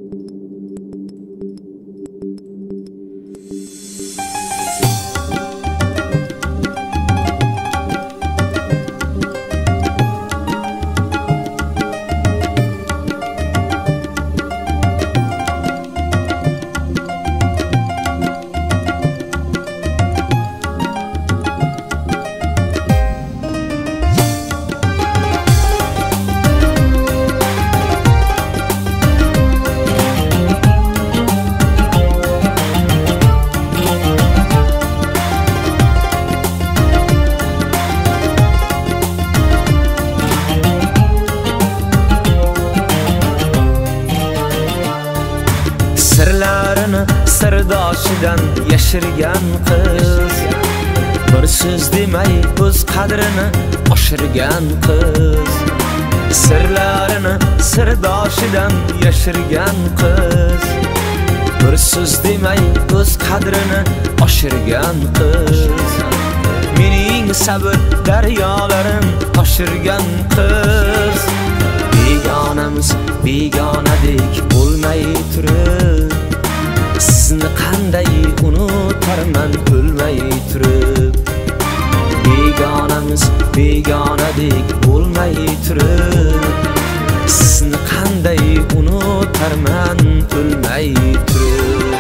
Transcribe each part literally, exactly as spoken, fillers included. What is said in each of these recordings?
Sirlarini sirdoshidan yashirgan qiz, bir so'z demay o'z qadrini oshirgan qiz. Sirlarini sirdoshidan yashirgan qiz, bir so'z demay o'z qadrini oshirgan qiz. Mening sabr daryolarim toshirgan qiz. Begonamiz begonadek bo'lmay turib, sizni qanday unutarman o'lmay turib. Begonamiz begonadek bo'lmay turib, sizni qanday unutarman o'lmay turib.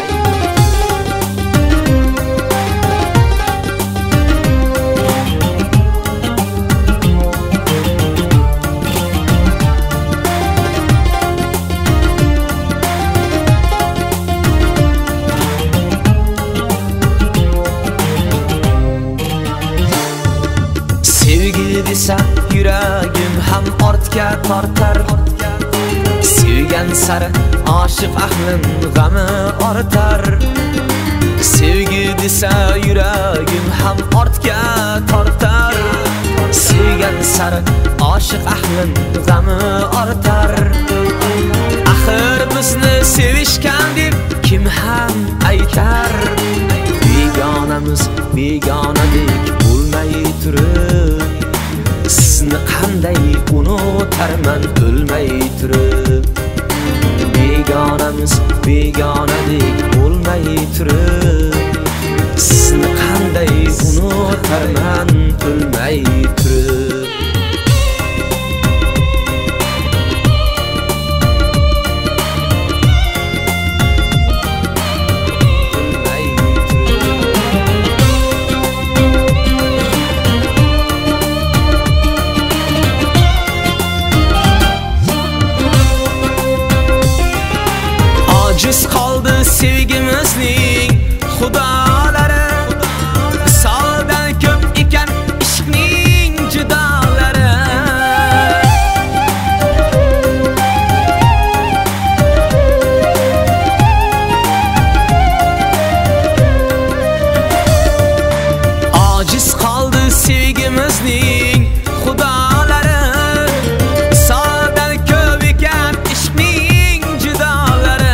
Desa yuragim ham ortga tortar, sevgan sari oshiq ahlim g'ami ortar. Sevgi desa yuragim ham ortga tortar, sevgan sari oshiq ahlim g'ami ortar. Axir bizni sevishgan deb kim ham aytar. Begonamiz begonadek bo'lmay turib, sizni qanday unutarman o'lmay turib. Begonamiz begonadek bo'lmay turib, sizni qanday unutarman o'lmay turib. Ojiz qoldi sevgimizning xudolari, visoldan ko'p ekan ishqning judolari. Ojiz qoldi sevgimizning xudolari, visoldan ko'p ekan ishqning judolari.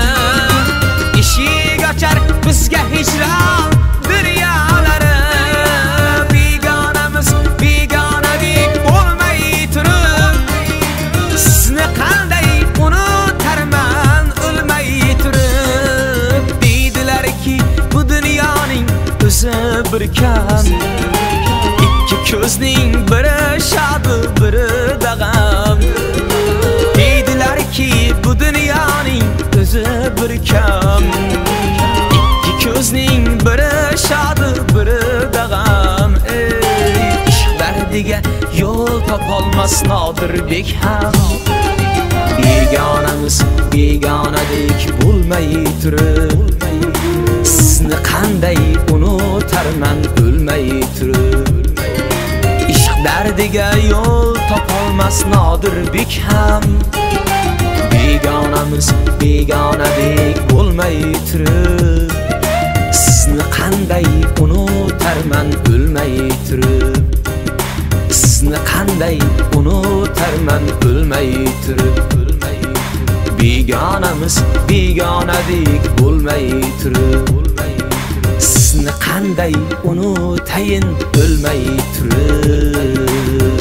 Bizga hijron dunyolari. Begonamiz begonadek bo'lmay turib, sizni qanday unutarman o'lmay turib. Deydilarki bu dunyoning o'zi bir kam, ikki ko'zning biri shod biri dag'am. Deydilarki bu dunyoning o'zi bir kam, ko'zning biri shod biri dag'am. Ey ishq dardiga yo'l topolmas Nodirbek ham. Begonamiz begonadek bo'lmay turib, sizni qanday unutarman o'lmay turib. Ishq dardiga yo'l topolmas Nodirbek ham. Begonamiz begonadek bo'lmay turib, sizni qanday unutarman o'lmay turib. Sizni qanday unutarman o'lmay turib. Begonamiz begonadek bo'lmay turib, sizni qanday unutayin o'lmay turib.